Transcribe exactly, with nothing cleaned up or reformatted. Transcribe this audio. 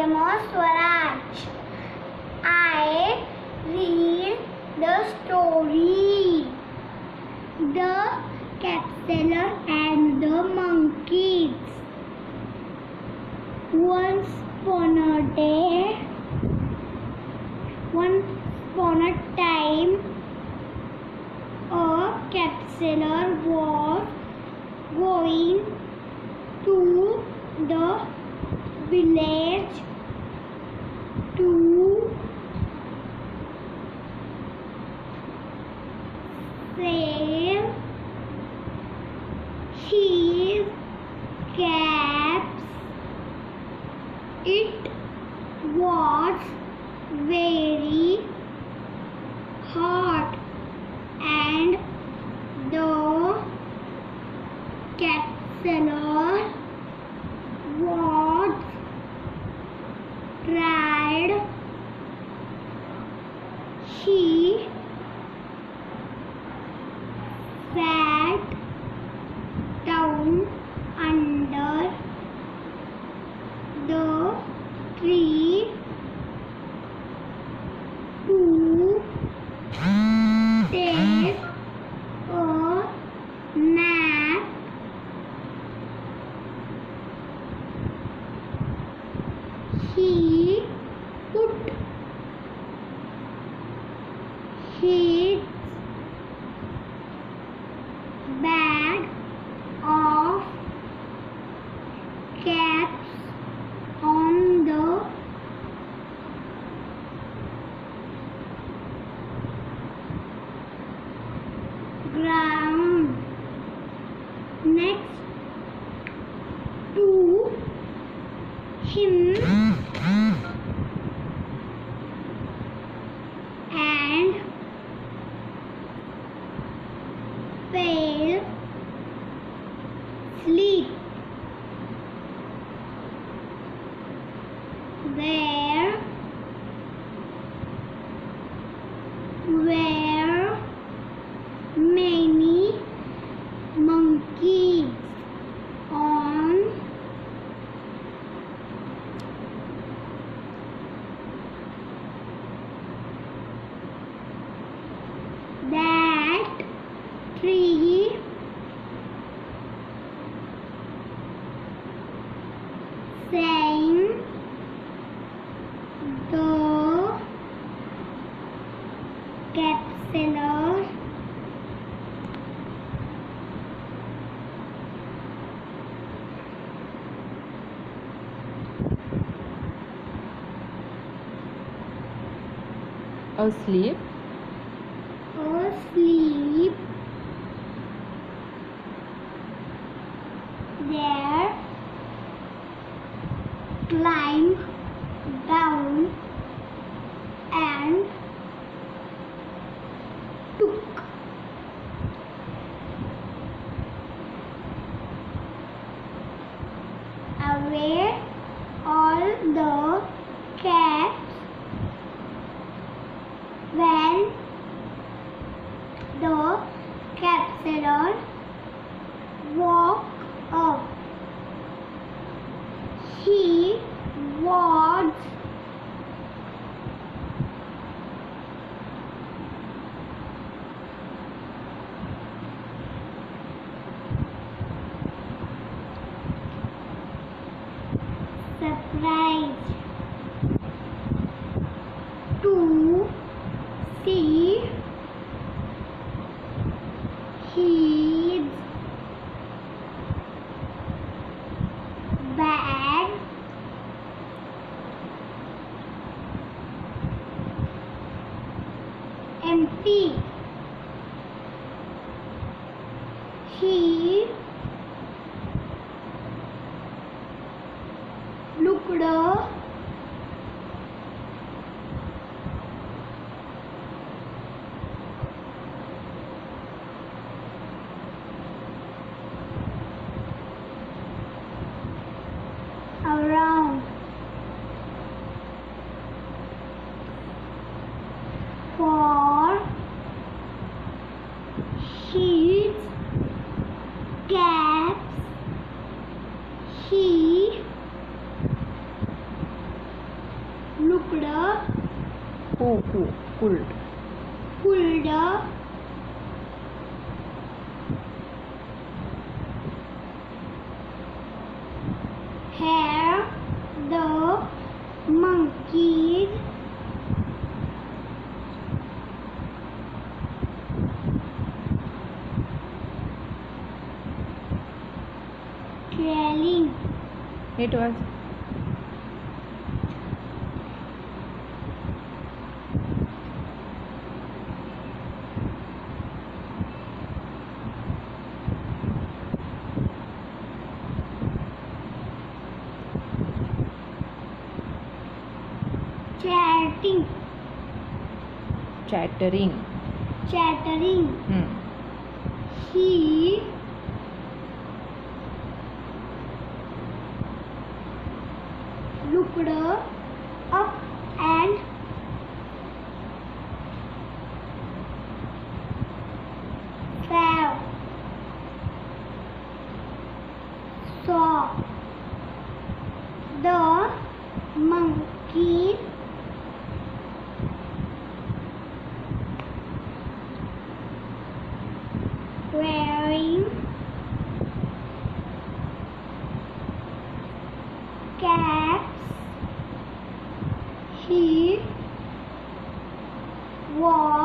name is Swaraj. I read the story The Cat Seller and the Monkeys. Once upon a day, once upon a time, a cat seller was going to the village to sell his cats. It was very hot and the cat seller was tired. He sat down under the tree to take a nap. He put his bag of caps on the ground next to him and fell asleep. There were many monkeys on that tree. Saying the cat seller asleep. asleep. There climbed down and took away all the cats. When the cat seller woke up, he was surprised to see his bag empty. He looked around for his caps. He Who, who, pulled. pulled hair the monkeys trailing. It was chatting chattering. chattering. Hmm. He looked up and fell. Saw the monkey wearing caps. He was